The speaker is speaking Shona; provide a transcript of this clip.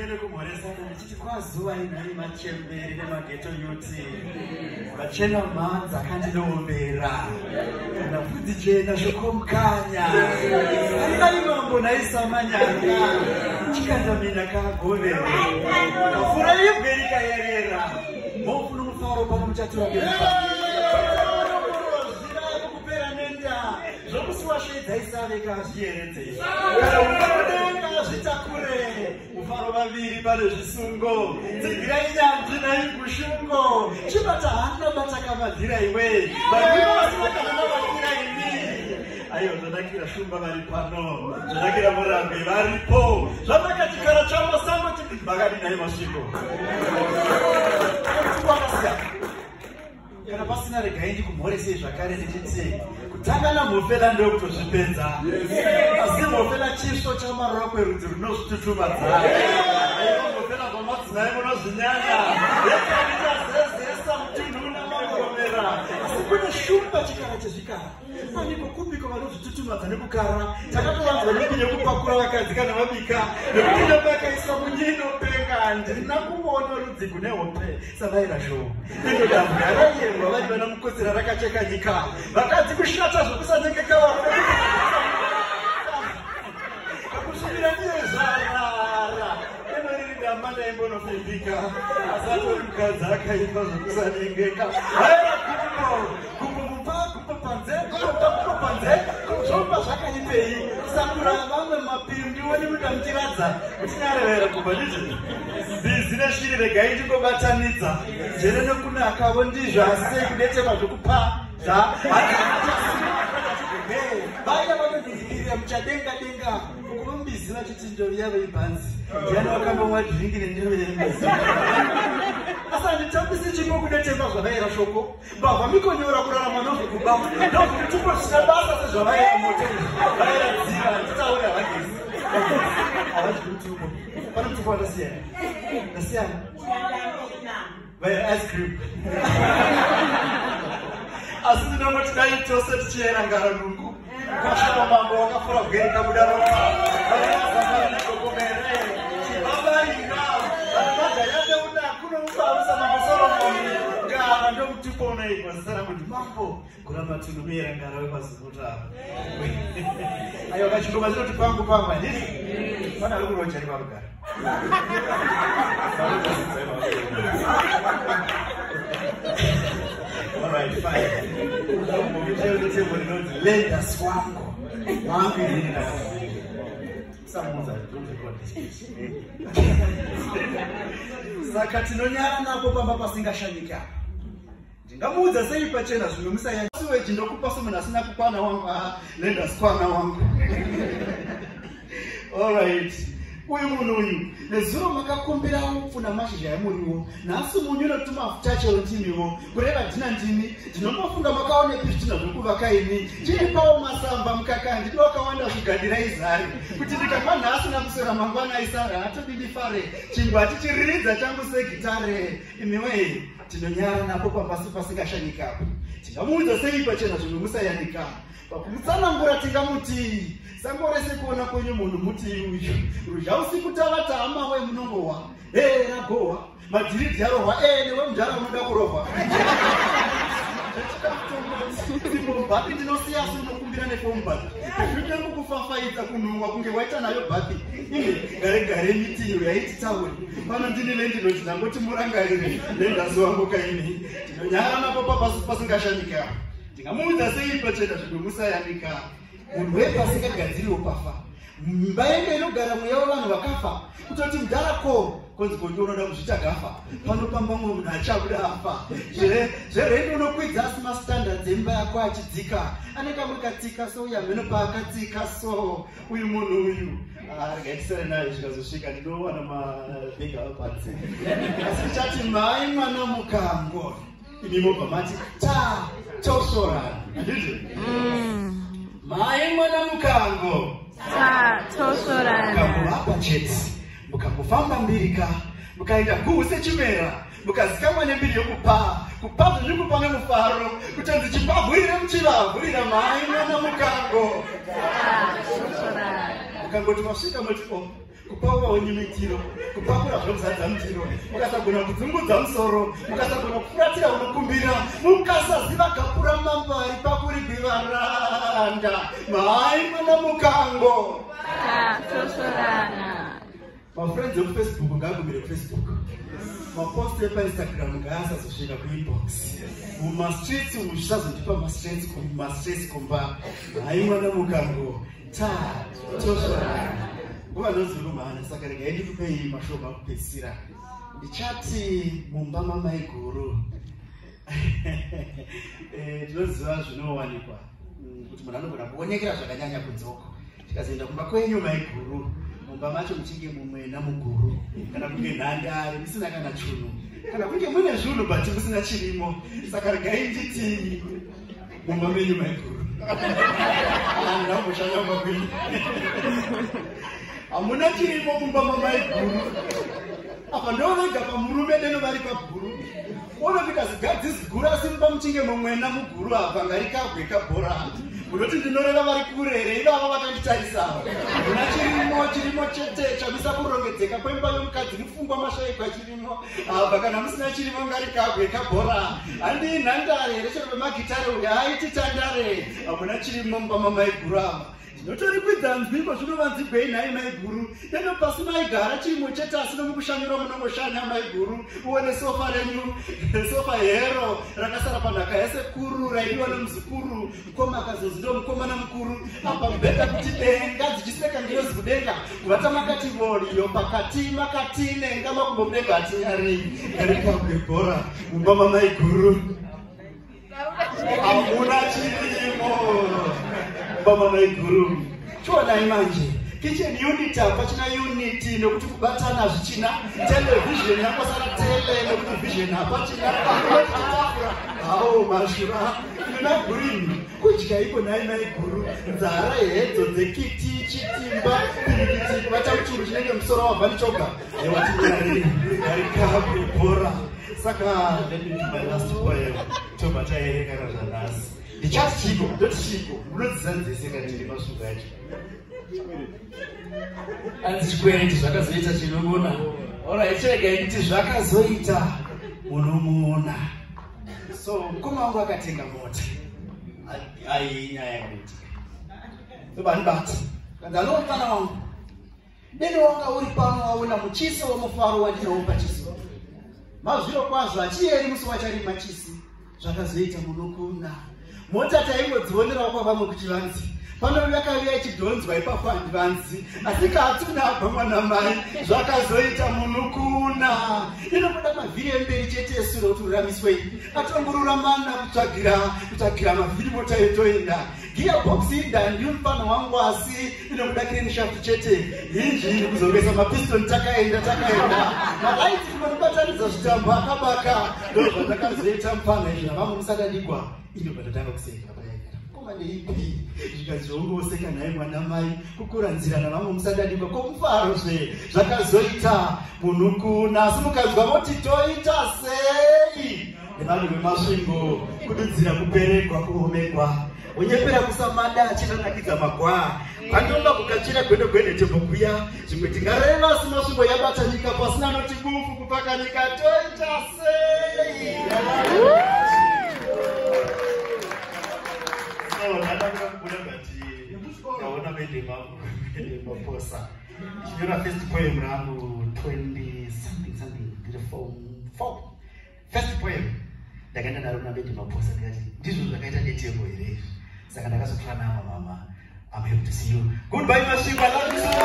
ndinenge kumhoresa ndichiti kwazuva inhai machemberi nemageto yuti vachena mhanza akandinombera kana pfudzi chena zvokomukanya ainai mambo naisamanyanga chikandamina kagovera kafura yebweri kayerera mofu nomufaro pano muchatirongera kupera nenda zvokusiwa shedzaisaveka zviyeredzei kana ukadenga zvitakure mufaro vaviri pane zvisungo dzigirai nyanzvi naigushungo chibata hana bata kamadhira iwe vaivasina navakira imi aiyo zvanakira shumba vari pano zvanakira murambi varipo zvanakatikara chamasango vakadinai masviko kana pasina regai ndikumhoresei zvakare ndichiti kutanga namhofela ndokutozvipedza asi mhofela chisvo chamarora kwerudzi runozvitutumadza mhofela kwamadzimai munozvinyanya yekaichazezesa mutunhu unamangoromera asi kune shumba chikara chezvikara paniko kupiko vanozvitutumadza nekukara takatowanzwa nepi nekupakura vakadzi kana vabika nekuti nepakaiswa munyinopenga ndina kuona rudzi kune hope savaira zvo indodambu yarayerwa vari vana mukodzera rakacheka nyika vakadzi kushata zvokusanyengeka kusvibira ndiyezvarara enoriri damba ndaimbonofembika asatori mukadzi akaipa zvokusanyengeka vaira kupanze zvomba zvakaipei kusakura vamwe mapindu wani mutamutiradza kutinarevera kubva nditi bizi neshiri regai ndingobatanidza njere nekunakavo ndizvo asisei kudetema zvokupa vaya vanodhikirira muchadenga denga ukuvamubizi vachiti ndovi yavo ibhanzi ndiani wakambomwa dhiringi nendiroyemizi asi handitambisi chimo kudetema zvavaira shoko mbavha mikonyora kurarama nozvokuba ndozvitupo zvisina basa sezvavaira moteni vaira dziva handitaura havagezi havazvikutupo pane mutupo vandasiyana ndasiyana vaira ice cream asi ndinongoti dai tose tichiyera ngaranungu kashama mambo wakafura kugeri kabudaroka vaaaaaokomere chivavarira vanamagayadeuna kuno mubarusa mambo solomoni ngara ndokutipona iko zisara kuti mambo kuramba tinomiyera ngara wepazimuta aiwa kachingoma chinoti pangu pangu handiti pana ari kuroja nevarugara alright, fine. Lenda swango. Wangu lenda swango. Someone's like, don't record this. Saka tinonyara napo pamba pasingashanyika. Ndingamuudza sei pachena zvimwe musaya. Siwe ndinokupa somunhu asina kukwana wangu. Lenda skwana wangu. Alright. Uyu munhu uyu nezuro makakombera upfuna mashizha emuriwo nhasi munyu unotuma mafuta chero ndimiwo kureva ndina ndimi ndinombofunga makaonepi zvitina zvokuvaka ini chiripawo masamba mukaka ndidi wakawanda zvigadira izari kuti ndikamba nhasi nakusera mangwana aisara hatodidi fare chingwa tichiridza changu segitare imiwe tinonyara napo pambasi pasingashanyikapo tingamuudza sei pachena zvimwe musayanika pakumutsanangura tingamuti sango rese kuona kwenyu munhu muti uyu rudya usiku tavata hama we munongowa ragohwa madhiridhi yarohwa newe mudhara unoda kurohwa bhapi ndinosiya sunokumbira nefombhapi zvitangu kufafaidza kunhumwa kunge waita nayo bhapi ime gare mitiyo yaiti tauri pano ndini lendinoti nangoti murangarire lendaziwanguka imi tinonyara napo pasingashanyika ndingamuudza sei pachena zvinhu musayanika munhu wepa asingagadziriwo pafa mimba yenge inogara mweya wevanhu vakafa kutoti mudharako konzi kondi unoda kuzvita gafa panopamba mumwe munhu achabuda afa zverendo unokwidza asi mastandards emba yako achidzika anenge mukatsika so uya mheno paakatsika so uyu munhu uyu regaisere nayo zvikazosvika ndinowana mabhega apanze asi chati mai mwana mukango imimo pamati tosorana handizvo mai mwana mukango mukamuvapa chete mukambofamba mbirika mukaenda kuhuse chimera mukazikamwa nembiri yokupa kupa zvikupa nemufaro kutanzi chipabwirire muchivabwirira mai mwana mukango mukangoti masvika moti kupawa onyimitiro, kupakura zvokuzadza mutiro, mukasagona kudzungudza musoro, mukasagona kufuratira unokumbira, mukasaziva kapura mambari pakuri gwivaranda, mai mwana mukango. My friends on Facebook, ngagumire Facebook. My post on Instagram, ngazasosvika kuinbox. Mumastreets ushazondipa mastreets komba. Hai mwana mukango. Toshorana. Kuva nozurumana saka regai ndikupei mashoma kupedzisira. Ndichati mumba mamai guru. Ndinoziva zvinowanikwa kuti munhu anogona kuonekera zvakanyanya kudzoko. Tikazoenda kumba kwenyu mai guru. Mumba macho muchinge mumwe namuguru, kana kunge nhandare musina kana chunu, kana kunge mune zvinhu bati musina chirimo. Saka regai nditi mumba menyu maiguru. Ndamboshanya mumba kwenyu. Hamuna chirimo mumba mamaiguru. Apa ndovega pamurume deno vari paguru. Onovika zigadzisi guru asi mumba muchinge mumwe namuguru apa ngarikabwe kabhora. Munoti ndinoreva vari kure here ivava vakanditarisa. Muna chirimo chete chamisa kurongedzeka kwemba yomukadzi mufungwa mashaikwa chirimo. Apa kana musina chirimo ngarikabwe kabhora. Handi nhandare here chero vemagitare uya haiti tandare. Hamuna chirimo mumba mamaiguru apa. Ndinotoripidza nzvimbo zvinovanzigwei nhai maiguru. Deno pasi maigara chirimo chete asi nomukushanyura munongoshanya maiguru. Uone sofa renyu, sofa hero rakasara panhaka yasekuru raidiwa nomuzukuru. Mukoma akazozi ndo mukomana mukuru. Apa mubhedha kuti denga dzichiseka ndiyozi kudenga. Kuvata makati moriyo pakati makati nenga makumbo mudenga atinyari. Ngarikabwe bhora mumba mamaiguru. Hamuna chirimo. Mama maiguru. Chonai manje. Kitchen unit apa china unit nokuti kubatana zvichina. Television yakosara tele nokuti vision apa china. Awo mashura. Kuna green. Kudya ipo nai maiguru. Nzara hedzo dzekiti chitimba. Pirikiti kubata muchuru chinenge musoro wabva ndichoka. Aiwatinari. Arikabwe bhora. Saka let me do my last poem. Tobata here kana zvanasi. Ndichati chiko, ndoti chiko, munodzanziseka ndiri mashoko acho. Anzi chikwereti zvakazoita chinongona. Alright, cheregai nditi zvakazoita munomuona. So, mukoma wangu akatenga mota. Ai nyaya yakuitika. Ndobandibata. Kanzi anomufana wangu. Deno wanga uri pano waona muchiso womufaro wandinowo pachiso. Mazviro kwazvo achiyeri musi wacharima chisi. Zvakazoita munokunda. Mota taingodzionerawo kwavamwe kuchivanzi. Pano yakaviya ichidhonzwa ipapo handivanzi. Asi katuna abva mwana mai. Zvakazoita munokuna. Inobuda mavhiri emberi chete esuro kuti uramiswei. Atongurura mana kutsvagira mavhiri mota yotoenda. Gearbox indandi umufano wangu asi inobuda crane shaft chete. Hinji iri kuzongesa mapiston takaenda. Malaiti kunobataniza zvitambo akabaka. Ndobva takazoita mufano izvi navamwe musadadikwa. Inobva tatanga kuseka payagara. Koma ndeipi zvikazongoseka naye mwana mai kukura nzira navamwe musadadikwa komufaro zvakazoita munukuna. Asi mukazwa moti toita sei? Nevanhu vemasvingo kududzira kuberekwa kuomekwa. Unyepera kusamada chinonakidza magwa. Pandomba kukachira gwende tembokuya. Zvimwe tingareva simasvingo yabata nyika pasina noti bufu kupaka nyika toita sei? Naona bende maposa. Chinyora first poem rangu 20 something did form 4. First poem ndakaenda naro kuna bende maposa ndikati ndizvo zvakaita netemo here. Saka ndakazotora nama mama. I'm happy to see you. Goodbye Mashingo. I love you so